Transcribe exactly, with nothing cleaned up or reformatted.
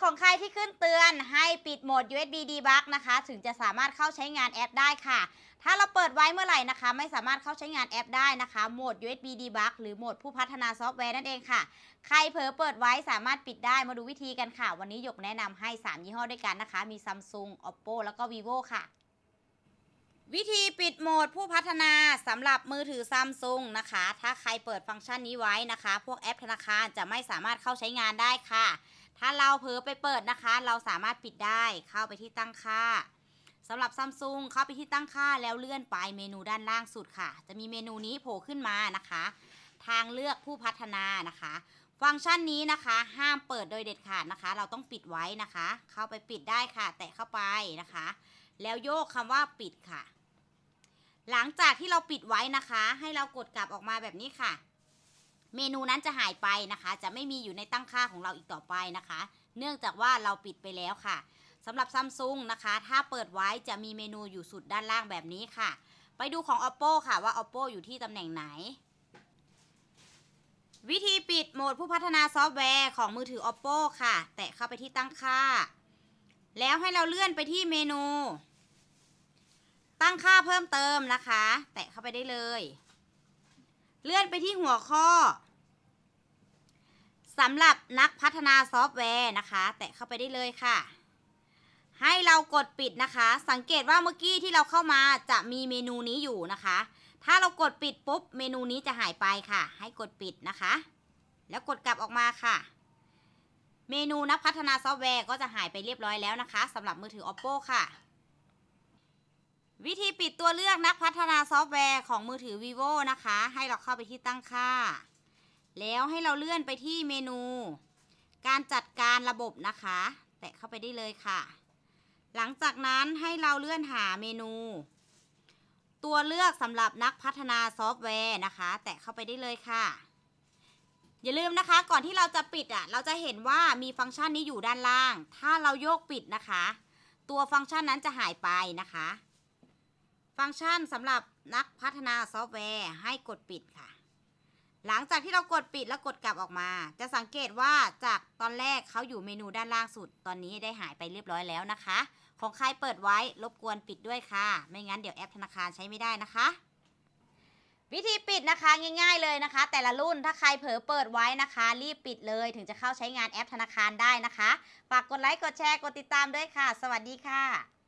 ของใครที่ขึ้นเตือนให้ปิดโหมด ยู เอส บี Debug นะคะถึงจะสามารถเข้าใช้งานแอปได้ค่ะถ้าเราเปิดไว้เมื่อไหร่นะคะไม่สามารถเข้าใช้งานแอปได้นะคะโหมด ยู เอส บี Debug หรือโหมดผู้พัฒนาซอฟต์แวร์นั่นเองค่ะใครเผลอเปิดไว้สามารถปิดได้มาดูวิธีกันค่ะวันนี้หยกแนะนำให้สามยี่ห้อด้วยกันนะคะมี Samsung Oppo แล้วก็ Vivo ค่ะวิธีปิดโหมดผู้พัฒนาสำหรับมือถือ Samsung นะคะถ้าใครเปิดฟังก์ชันนี้ไว้นะคะพวกแอปธนาคารจะไม่สามารถเข้าใช้งานได้ค่ะถ้าเราเผลอไปเปิดนะคะเราสามารถปิดได้เข้าไปที่ตั้งค่าสำหรับ Samsung เข้าไปที่ตั้งค่าแล้วเลื่อนไปเมนูด้านล่างสุดค่ะจะมีเมนูนี้โผล่ขึ้นมานะคะทางเลือกผู้พัฒนานะคะฟังก์ชันนี้นะคะห้ามเปิดโดยเด็ดขาดนะคะเราต้องปิดไว้นะคะเข้าไปปิดได้ค่ะแตะเข้าไปนะคะแล้วโยกคำว่าปิดค่ะหลังจากที่เราปิดไว้นะคะให้เรากดกลับออกมาแบบนี้ค่ะเมนูนั้นจะหายไปนะคะจะไม่มีอยู่ในตั้งค่าของเราอีกต่อไปนะคะเนื่องจากว่าเราปิดไปแล้วค่ะสำหรับ Samsung นะคะถ้าเปิดไว้จะมีเมนูอยู่สุดด้านล่างแบบนี้ค่ะไปดูของ Oppo ค่ะว่า Oppo อยู่ที่ตำแหน่งไหนวิธีปิดโหมดผู้พัฒนาซอฟต์แวร์ของมือถือ Oppo ค่ะแตะเข้าไปที่ตั้งค่าแล้วให้เราเลื่อนไปที่เมนูตั้งค่าเพิ่มเติมนะคะแตะเข้าไปได้เลยเลื่อนไปที่หัวข้อสำหรับนักพัฒนาซอฟต์แวร์นะคะแตะเข้าไปได้เลยค่ะให้เรากดปิดนะคะสังเกตว่าเมื่อกี้ที่เราเข้ามาจะมีเมนูนี้อยู่นะคะถ้าเรากดปิดปุ๊บเมนูนี้จะหายไปค่ะให้กดปิดนะคะแล้วกดกลับออกมาค่ะเมนูนักพัฒนาซอฟต์แวร์ก็จะหายไปเรียบร้อยแล้วนะคะสำหรับมือถือ Oppo ค่ะวิธีปิดตัวเลือกนักพัฒนาซอฟต์แวร์ของมือถือ Vivo นะคะให้เราเข้าไปที่ตั้งค่าแล้วให้เราเลื่อนไปที่เมนูการจัดการระบบนะคะแตะเข้าไปได้เลยค่ะหลังจากนั้นให้เราเลื่อนหาเมนูตัวเลือกสำหรับนักพัฒนาซอฟต์แวร์นะคะแตะเข้าไปได้เลยค่ะอย่าลืมนะคะก่อนที่เราจะปิดอ่ะเราจะเห็นว่ามีฟังก์ชันนี้อยู่ด้านล่างถ้าเราโยกปิดนะคะตัวฟังก์ชันนั้นจะหายไปนะคะฟังก์ชันสำหรับนักพัฒนาซอฟต์แวร์ให้กดปิดค่ะหลังจากที่เรากดปิดแล้วกดกลับออกมาจะสังเกตว่าจากตอนแรกเขาอยู่เมนูด้านล่างสุดตอนนี้ได้หายไปเรียบร้อยแล้วนะคะของใครเปิดไว้รบกวนปิดด้วยค่ะไม่งั้นเดี๋ยวแอปธนาคารใช้ไม่ได้นะคะวิธีปิดนะคะง่ายๆเลยนะคะแต่ละรุ่นถ้าใครเผลอเปิดไว้นะคะรีบปิดเลยถึงจะเข้าใช้งานแอปธนาคารได้นะคะฝากกดไลค์กดแชร์กดติดตามด้วยค่ะสวัสดีค่ะ